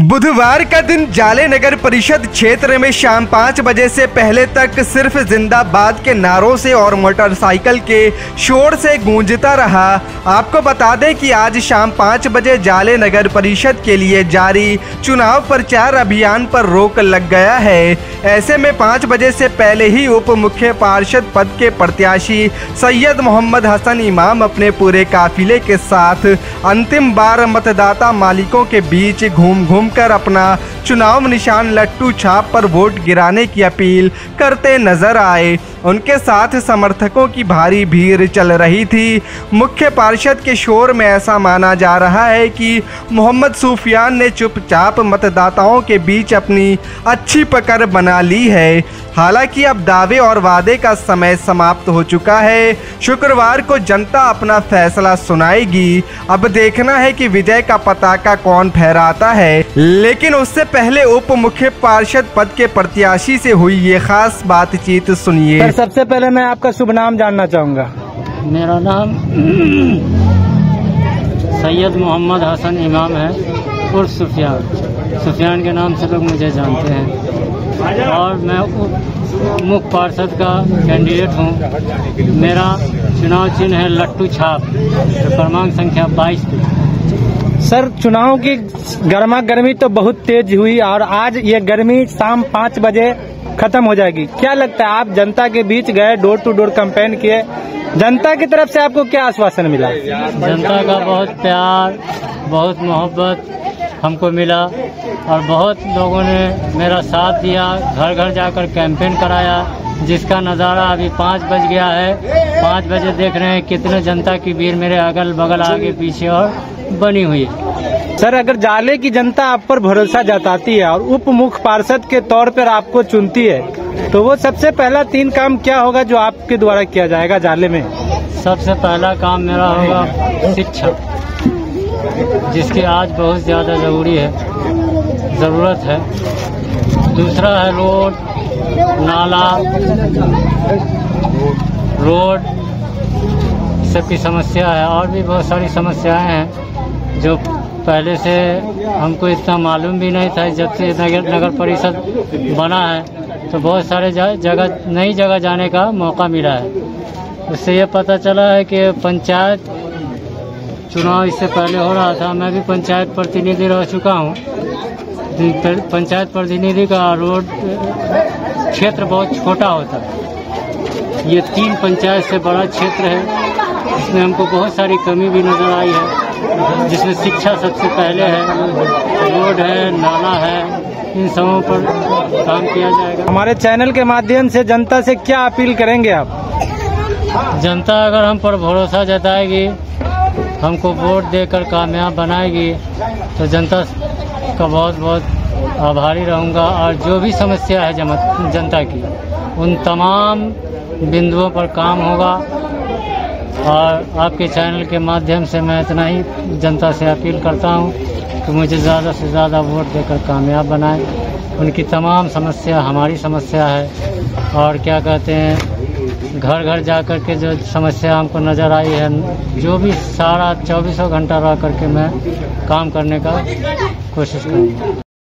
बुधवार का दिन जाले नगर परिषद क्षेत्र में शाम 5 बजे से पहले तक सिर्फ जिंदाबाद के नारों से और मोटरसाइकिल के शोर से गूंजता रहा। आपको बता दें कि आज शाम 5 बजे जाले नगर परिषद के लिए जारी चुनाव प्रचार अभियान पर रोक लग गया है। ऐसे में 5 बजे से पहले ही उप मुख्य पार्षद पद के प्रत्याशी सैयद मोहम्मद हसन इमाम अपने पूरे काफिले के साथ अंतिम बार मतदाता मालिकों के बीच घूम कर अपना चुनाव निशान लट्टू छाप पर वोट गिराने की अपील करते नजर आए। उनके साथ समर्थकों की भारी भीड़ चल रही थी। मुख्य पार्षद के शोर में ऐसा माना जा रहा है कि मोहम्मद सुफियान ने चुपचाप मतदाताओं के बीच अपनी अच्छी पकड़ बना ली है। हालांकि अब दावे और वादे का समय समाप्त हो चुका है। शुक्रवार को जनता अपना फैसला सुनाएगी। अब देखना है कि विजय का पताका कौन फहराता है। लेकिन उससे पहले उप मुख्य पार्षद पद के प्रत्याशी से हुई ये खास बातचीत सुनिए। सबसे पहले मैं आपका शुभ नाम जानना चाहूँगा। मेरा नाम सैयद मोहम्मद हसन इमाम है उर्फ सुफियान के नाम से लोग मुझे जानते हैं और मैं उप मुख्य पार्षद का कैंडिडेट हूँ। मेरा चुनाव चिन्ह है लट्टू छाप, क्रमांक संख्या 22 पे। सर, चुनाव की गर्मा गर्मी तो बहुत तेज हुई और आज ये गर्मी शाम 5 बजे खत्म हो जाएगी। क्या लगता है, आप जनता के बीच गए, डोर टू डोर कैंपेन किए, जनता की तरफ से आपको क्या आश्वासन मिला? जनता का बहुत प्यार, बहुत मोहब्बत हमको मिला और बहुत लोगों ने मेरा साथ दिया। घर घर जाकर कैंपेन कराया, जिसका नज़ारा अभी 5 बज गया है। 5 बजे देख रहे हैं कितने जनता की भीड़ मेरे अगल बगल आगे पीछे और बनी हुई है। सर, अगर जाले की जनता आप पर भरोसा जताती है और उप मुख्य पार्षद के तौर पर आपको चुनती है, तो वो सबसे पहला 3 काम क्या होगा जो आपके द्वारा किया जाएगा जाले में? सबसे पहला काम मेरा होगा शिक्षा, जिसकी आज बहुत ज़्यादा ज़रूरत है। दूसरा है रोड, नाला, रोड सबकी समस्या है और भी बहुत सारी समस्याएं हैं जो पहले से हमको इतना मालूम भी नहीं था। जब से नगर परिषद बना है तो बहुत सारे नई जगह जाने का मौका मिला है। उससे ये पता चला है कि पंचायत चुनाव इससे पहले हो रहा था। मैं भी पंचायत प्रतिनिधि रह चुका हूँ। पंचायत प्रतिनिधि का रोड क्षेत्र बहुत छोटा होता है। ये 3 पंचायत से बड़ा क्षेत्र है। इसमें हमको बहुत सारी कमी भी नज़र आई है, जिसमें शिक्षा सबसे पहले है, रोड है, नाला है, इन सबों पर काम किया जाएगा। हमारे चैनल के माध्यम से जनता से क्या अपील करेंगे आप? जनता अगर हम पर भरोसा जताएगी, हमको वोट देकर कामयाब बनाएगी, तो जनता का बहुत बहुत आभारी रहूँगा। और जो भी समस्या है जनता की, उन तमाम बिंदुओं पर काम होगा। और आपके चैनल के माध्यम से मैं इतना ही जनता से अपील करता हूँ कि मुझे ज़्यादा से ज़्यादा वोट देकर कामयाब बनाएं। उनकी तमाम समस्या हमारी समस्या है और क्या कहते हैं, घर घर जाकर के जो समस्या हमको नज़र आई है, जो भी सारा 24 घंटा रह करके मैं काम करने का कोशिश करूँगा।